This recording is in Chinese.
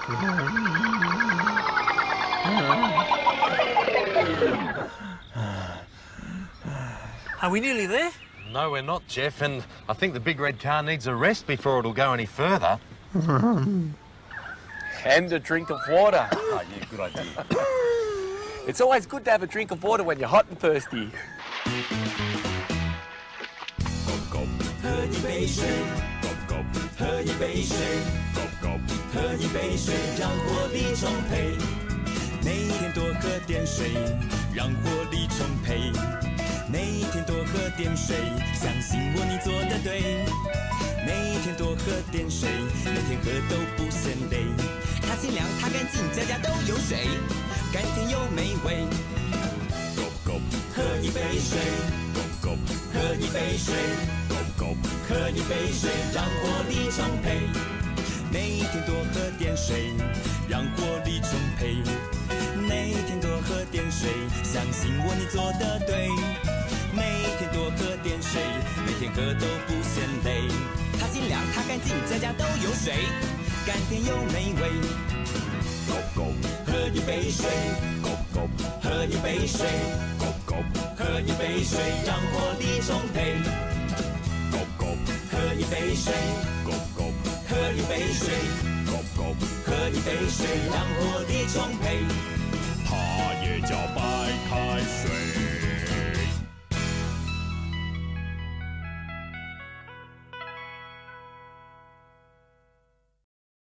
Are we nearly there? No, we're not, Jeff, and I think the big red car needs a rest before it'll go any further. And a drink of water. Oh, yeah, good idea. It's always good to have a drink of water when you're hot and thirsty. 喝一杯水，喝一杯水，喝一杯水，让活力充沛。每天多喝点水，让活力充沛。每天多喝点水，相信我，你做得对。每天多喝点水，每天喝都不嫌累。它清凉，它干净，家家都有水，甘甜又美味。喝一杯水，喝一杯水。 喝一杯水，让活力充沛。每天多喝点水，让活力充沛。每天多喝点水，相信我，你做得对。每天多喝点水，每天喝都不嫌累。它清凉，它干净，家家都有水，甘甜又美味。喝一杯水，喝一杯水，喝一杯水，让活力充沛。 喝一杯水，喝一杯水，喝一杯水，让活力充沛。 它也叫白开水。